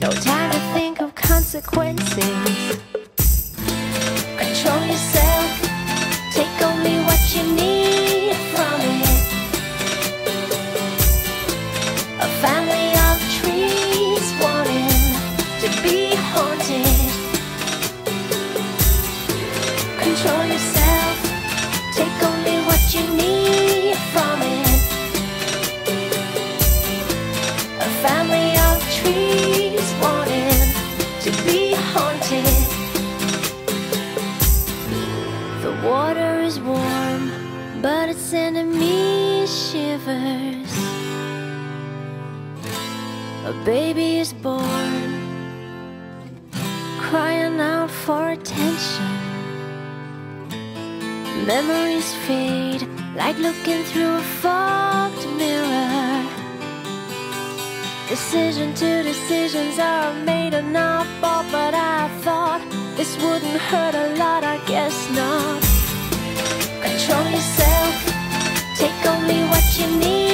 No time to think of consequences. Control yourself, take only what you need from it. A family of trees wanting to be haunted. Control yourself, take only what you need from it. A family of trees wanting to be haunted. The water is warm, but it's sending me shivers. A baby is born, crying out for attention. Memories fade like looking through a fogged mirror. Decision to decisions are made and not bought, but I thought this wouldn't hurt a lot, I guess not. Control yourself, take only what you need